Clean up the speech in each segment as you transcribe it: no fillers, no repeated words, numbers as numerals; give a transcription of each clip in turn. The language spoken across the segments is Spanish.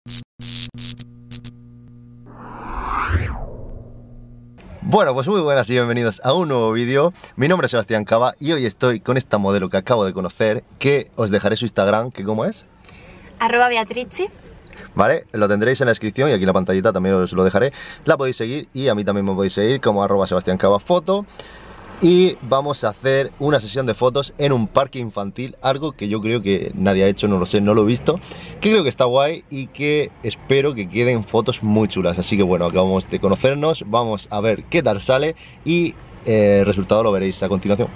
Bueno, pues muy buenas y bienvenidos a un nuevo vídeo. Mi nombre es Sebastián Cava y hoy estoy con esta modelo que acabo de conocer, que os dejaré su Instagram, que ¿cómo es? @Beatrici. Vale, lo tendréis en la descripción y aquí en la pantallita también os lo dejaré. La podéis seguir y a mí también me podéis seguir como @SebastiánCavaFoto. Y vamos a hacer una sesión de fotos en un parque infantil, algo que yo creo que nadie ha hecho, no lo sé, no lo he visto, que creo que está guay y que espero que queden fotos muy chulas. Así que bueno, acabamos de conocernos, vamos a ver qué tal sale y el resultado lo veréis a continuación.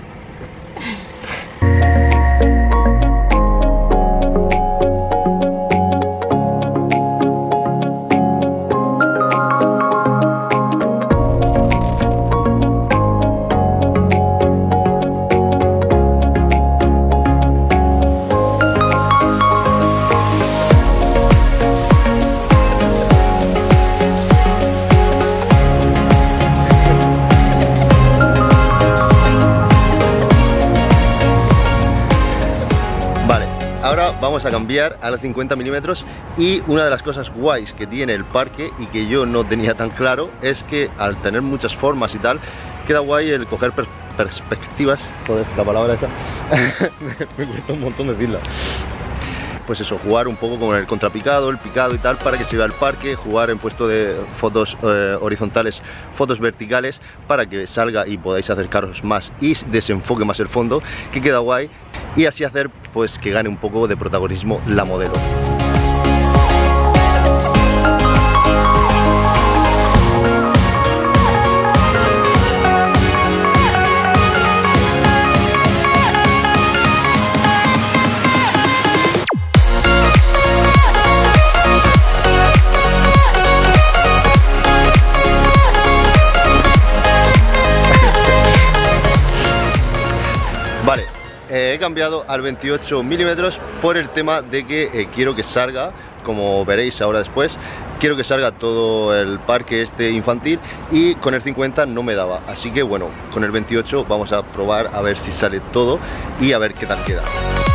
Ahora vamos a cambiar a la 50 milímetros y una de las cosas guays que tiene el parque y que yo no tenía tan claro es que al tener muchas formas y tal, queda guay el coger perspectivas. Joder, la palabra esa me cuesta un montón decirla. Pues eso, jugar un poco con el contrapicado, el picado y tal, para que se vea el parque, jugar en puesto de fotos horizontales, fotos verticales, para que salga y podáis acercaros más y desenfoque más el fondo, que queda guay, y así hacer pues que gane un poco de protagonismo la modelo. Vale, he cambiado al 28 milímetros por el tema de que quiero que salga, como veréis ahora después, quiero que salga todo el parque este infantil y con el 50 no me daba. Así que bueno, con el 28 vamos a probar a ver si sale todo y a ver qué tal queda.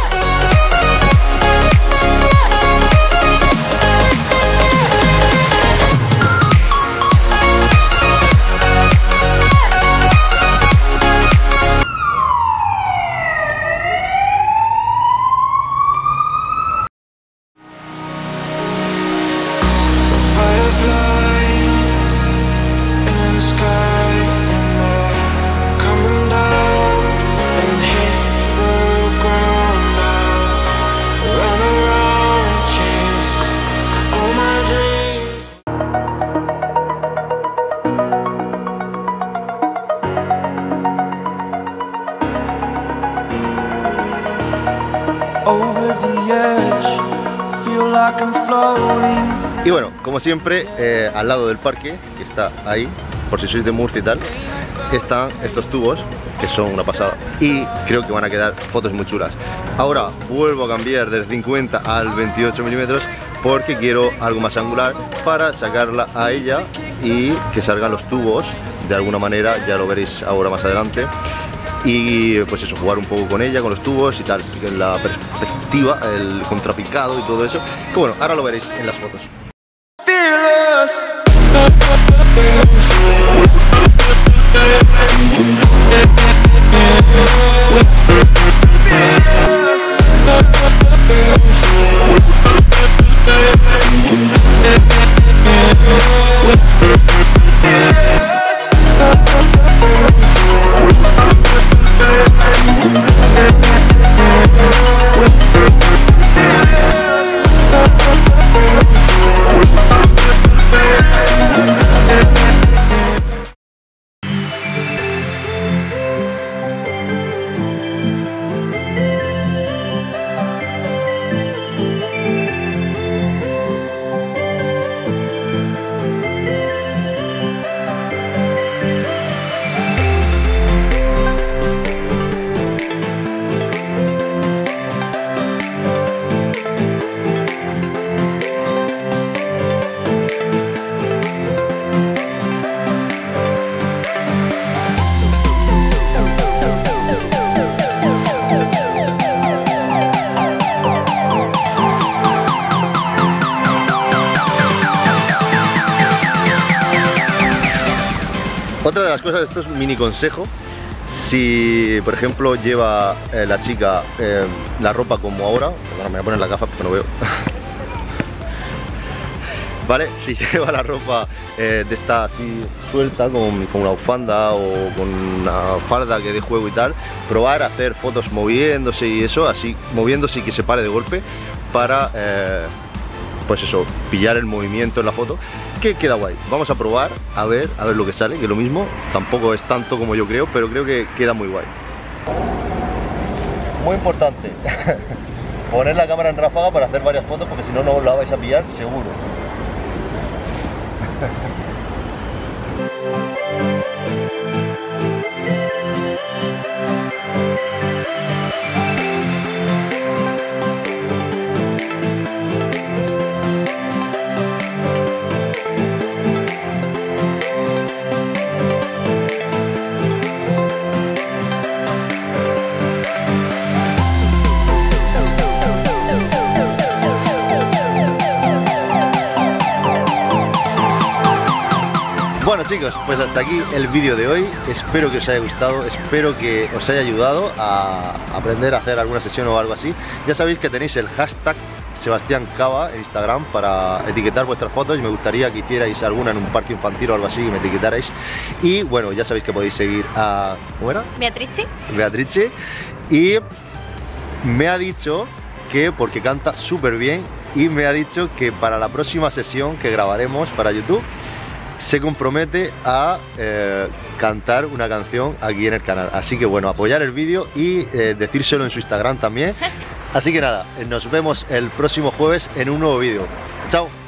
Y bueno, como siempre, al lado del parque, que está ahí, por si sois de Murcia y tal, están estos tubos, que son una pasada, y creo que van a quedar fotos muy chulas. Ahora vuelvo a cambiar del 50 al 28 milímetros porque quiero algo más angular para sacarla a ella y que salgan los tubos de alguna manera, ya lo veréis ahora más adelante. Y pues eso, jugar un poco con ella, con los tubos y tal, la perspectiva, el contrapicado y todo eso, que bueno, ahora lo veréis en las fotos. Otra de las cosas, esto es un mini consejo. Si por ejemplo lleva la chica la ropa como ahora, bueno, me voy a poner la gafa porque no veo. Vale, si lleva la ropa de esta así suelta, con una bufanda o con una falda que de juego y tal, probar a hacer fotos moviéndose y eso, así moviéndose y que se pare de golpe para pues eso, pillar el movimiento en la foto, que queda guay. Vamos a probar a ver lo que sale, que lo mismo tampoco es tanto como yo creo, pero creo que queda muy guay. Muy importante poner la cámara en ráfaga para hacer varias fotos, porque si no, no os la vais a pillar seguro. Bueno chicos, pues hasta aquí el vídeo de hoy. Espero que os haya gustado, espero que os haya ayudado a aprender a hacer alguna sesión o algo así. Ya sabéis que tenéis el hashtag Sebastián Cava en Instagram para etiquetar vuestras fotos, y me gustaría que hicierais alguna en un parque infantil o algo así, que me etiquetarais. Y bueno, ya sabéis que podéis seguir a... ¿cómo era? Beatrice. Y me ha dicho que, porque canta súper bien, y me ha dicho que para la próxima sesión que grabaremos para YouTube se compromete a cantar una canción aquí en el canal. Así que bueno, apoyar el vídeo y decírselo en su Instagram también. Así que nada, nos vemos el próximo jueves en un nuevo vídeo. Chao.